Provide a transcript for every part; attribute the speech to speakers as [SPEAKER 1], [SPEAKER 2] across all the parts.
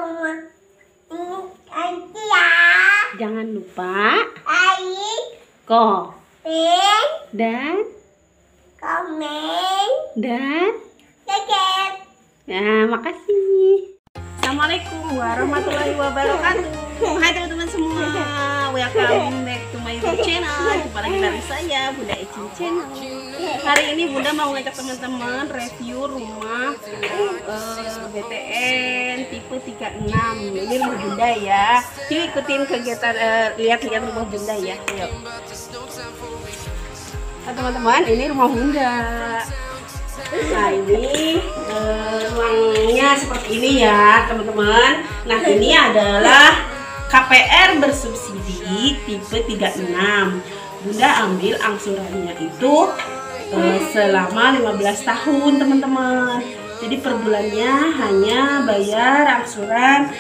[SPEAKER 1] Jangan lupa dan nah, makasih. Assalamualaikum warahmatullahi wabarakatuh. Hai teman-teman semua, welcome back to my YouTube channel. Jumpa lagi dari saya, Bunda Ecin Channel. Hari ini Bunda mau ngajak teman-teman review rumah BTN tipe 36. Ini rumah Bunda ya. Yuk ikutin kegiatan, lihat-lihat rumah Bunda ya. Yuk. Nah, teman-teman, ini rumah Bunda. Nah, ini ruangnya seperti ini ya teman-teman. Nah, ini adalah KPR bersubsidi tipe 36. Bunda ambil angsurannya itu selama 15 tahun teman-teman. Jadi per bulannya hanya bayar angsuran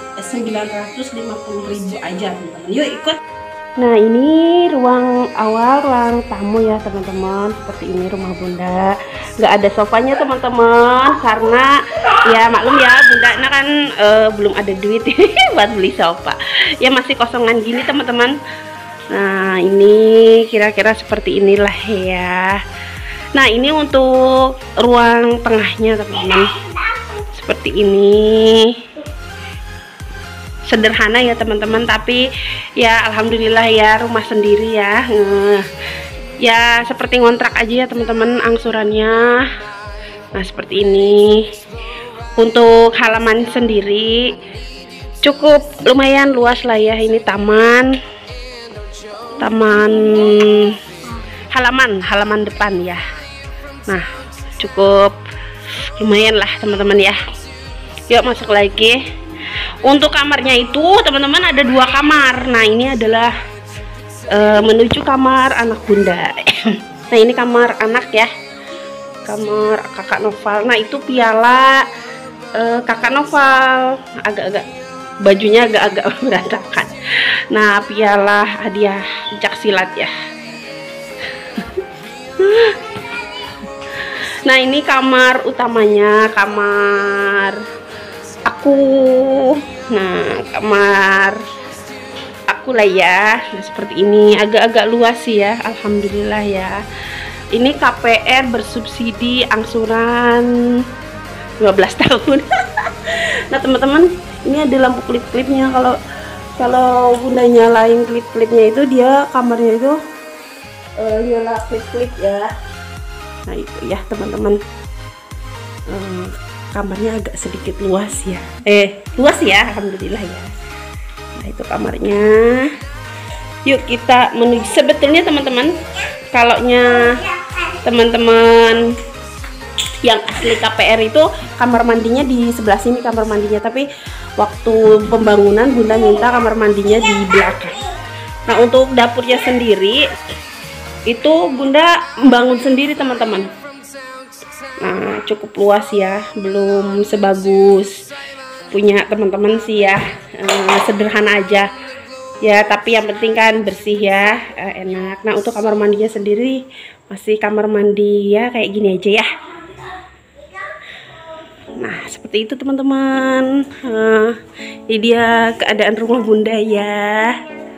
[SPEAKER 1] 950.000 aja teman-teman. Yuk ikut. Nah, ini ruang awal, ruang tamu ya teman-teman. Seperti ini rumah Bunda. Nggak ada sofanya teman-teman, karena ya maklum ya Bunda ini kan belum ada duit buat beli sofa. Ya masih kosongan gini teman-teman. Nah, ini kira-kira seperti inilah ya. Nah, ini untuk ruang tengahnya teman-teman. Seperti ini. Sederhana ya teman-teman, tapi ya alhamdulillah ya rumah sendiri ya. Ya seperti ngontrak aja ya teman-teman angsurannya. Nah, seperti ini. Untuk halaman sendiri cukup lumayan luas lah ya. Ini taman halaman depan ya. Nah, cukup lumayan lah teman-teman ya. Yuk masuk lagi. Untuk kamarnya itu teman-teman ada 2 kamar. Nah, ini adalah menuju kamar anak Bunda. Nah, ini kamar anak ya, kamar kakak Noval. Nah, itu piala kakak Noval, agak-agak bajunya agak-agak berantakan. Nah, piala hadiah pencak silat ya. Nah, ini kamar utamanya, kamar aku. Nah, kamar aku lah ya. Nah, seperti ini, agak-agak luas sih ya, alhamdulillah ya. Ini KPR bersubsidi angsuran 15 tahun. Nah, teman-teman, ini ada lampu klip-klipnya. Kalau Bunda nyalain klip-klipnya itu, dia kamarnya itu nyala klip-klip ya. Nah, itu ya teman-teman. Kamarnya agak sedikit luas ya. Luas ya, alhamdulillah ya. Nah, itu kamarnya. Yuk kita menuju. Sebetulnya teman-teman, kalaunya teman-teman yang asli KPR itu kamar mandinya di sebelah sini kamar mandinya, tapi waktu pembangunan Bunda minta kamar mandinya di belakang. Nah, untuk dapurnya sendiri itu Bunda membangun sendiri teman-teman. Nah, cukup luas ya, belum sebagus punya teman-teman sih ya. Sederhana aja ya, tapi yang penting kan bersih ya, enak. Nah, untuk kamar mandinya sendiri masih kamar mandi ya kayak gini aja ya. Nah, seperti itu teman-teman. Ini dia keadaan rumah Bunda ya.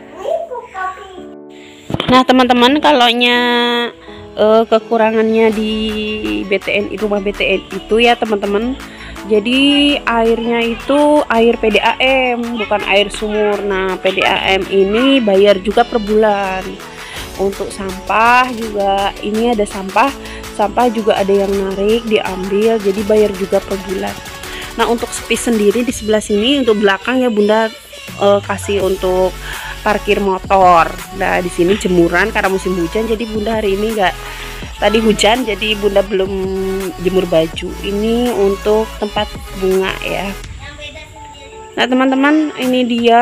[SPEAKER 1] Nah, teman-teman, kalaunya kekurangannya di BTN, rumah BTN itu ya teman-teman, jadi airnya itu air PDAM, bukan air sumur. Nah, PDAM ini bayar juga per bulan. Untuk sampah juga, ini ada sampah juga ada yang narik, diambil, jadi bayar juga per bulan. Nah, untuk space sendiri di sebelah sini untuk belakang ya Bunda kasih untuk parkir motor. Nah, di sini jemuran karena musim hujan, jadi Bunda hari ini tadi hujan, jadi Bunda belum jemur baju. Ini untuk tempat bunga ya. Nah, teman-teman, ini dia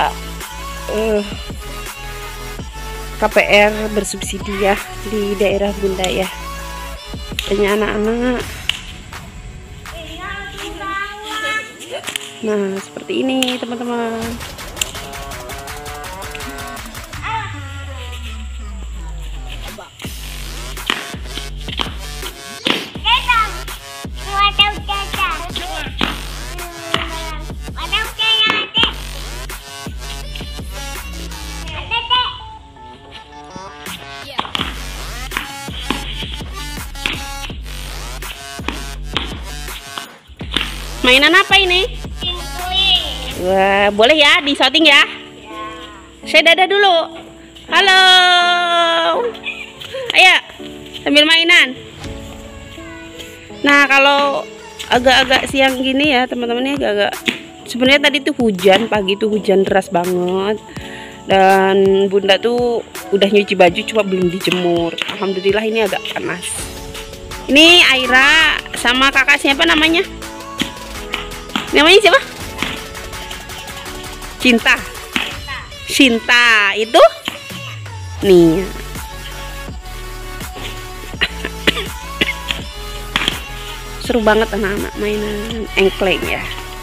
[SPEAKER 1] KPR bersubsidi ya di daerah Bunda ya. Punya anak-anak. Nah, seperti ini teman-teman. Mainan apa ini? Wah, boleh ya di shooting ya? Saya dadah dulu. Halo. Ayo, sambil mainan. Nah, kalau agak-agak siang gini ya, teman-teman, ini agak-agak. Sebenarnya tadi tuh hujan, pagi tuh hujan deras banget. Dan Bunda tuh udah nyuci baju, cuma belum dijemur. Alhamdulillah ini agak panas. Ini Aira sama kakak siapa namanya? Namanya siapa? Cinta itu nih. Seru banget anak-anak mainan engkleng ya.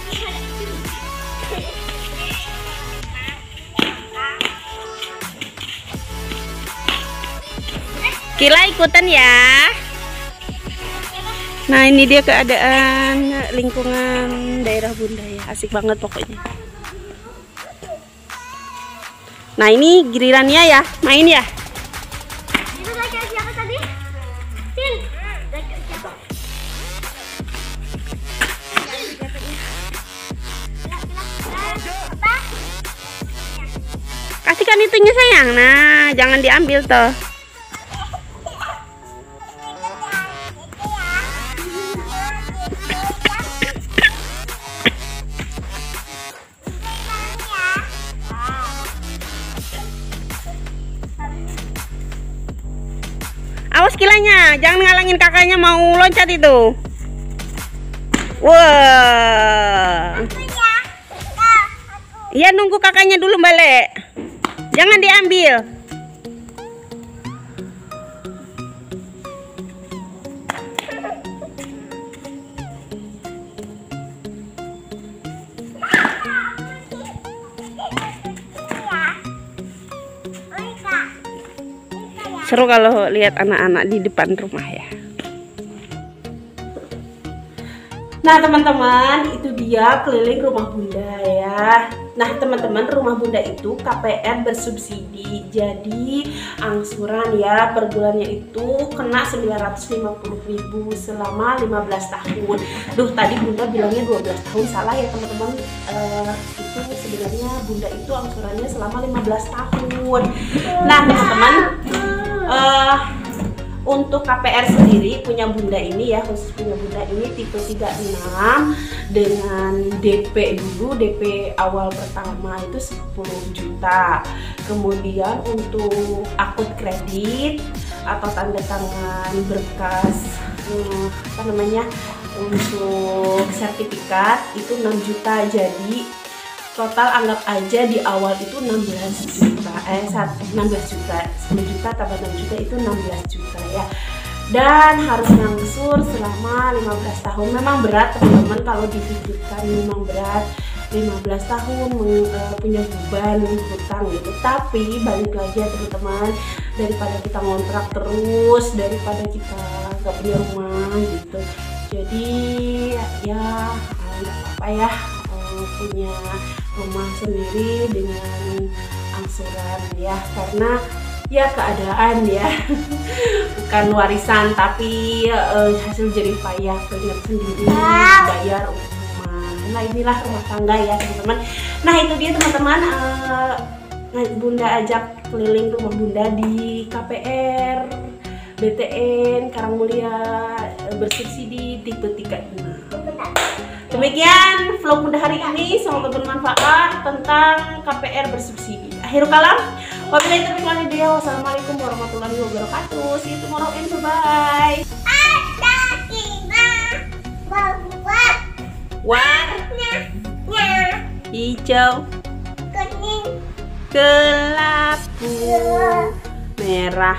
[SPEAKER 1] Kila ikutan ya. Nah, ini dia keadaan lingkungan daerah Bunda ya. Asik banget pokoknya. Nah, ini gilirannya ya, main ya.
[SPEAKER 2] Itu lagi siapa tadi? Sin. Siapa?
[SPEAKER 1] Kasihkan itunya sayang. Nah, jangan diambil toh. Awas kilanya, jangan ngalangin kakaknya mau loncat itu. Wah. Iya, nunggu kakaknya dulu balik. Jangan diambil. Seru kalau lihat anak-anak di depan rumah ya. Nah teman-teman, itu dia keliling rumah Bunda ya. Nah teman-teman, rumah Bunda itu KPR bersubsidi. Jadi angsuran ya per bulannya itu kena 950.000 selama 15 tahun. Duh, tadi Bunda bilangnya 12 tahun, salah ya teman-teman. Itu sebenarnya Bunda itu angsurannya selama 15 tahun. Nah teman-teman, untuk KPR sendiri punya Bunda ini ya, khusus punya Bunda ini tipe 36 dengan DP dulu, DP awal pertama itu 10 juta. Kemudian untuk akun kredit atau tanda tangan berkas apa namanya untuk sertifikat itu 6 juta. Jadi total anggap aja di awal itu 16 juta, 16 juta, 10 juta tambah 6 juta itu 16 juta ya. Dan harus ngangsur selama 15 tahun. Memang berat teman-teman, kalau dipikirkan memang berat. 15 tahun punya beban hutang gitu. Tapi balik lagi ya teman-teman, daripada kita ngontrak terus, daripada kita nggak punya rumah gitu. Jadi ya nggak apa-apa ya, punya rumah sendiri dengan angsuran ya, karena ya keadaan ya bukan warisan tapi hasil jerih payah keringat sendiri bayar untuk rumah. Nah inilah rumah tangga ya teman-teman. Nah itu dia teman-teman, Bunda ajak keliling rumah Bunda di KPR BTN Karangmulia bersubsidi tipe 36. Demikian vlog Bunda hari ini, semoga bermanfaat tentang KPR bersubsidi. Akhirul kalam, wabillahi taufiq wal hidayah. Wassalamualaikum warahmatullahi wabarakatuh. See you tomorrow and bye-bye. Warna hijau, kuning, kelabu, merah,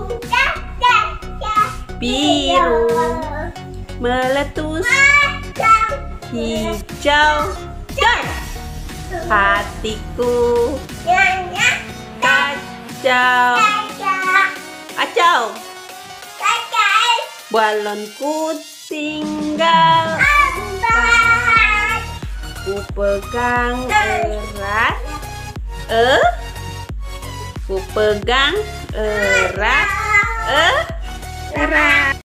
[SPEAKER 1] biru, meletus, hijau, dan hatiku kacau, kacau, balonku tinggal empat, ku pegang erat, ku pegang erat, erat.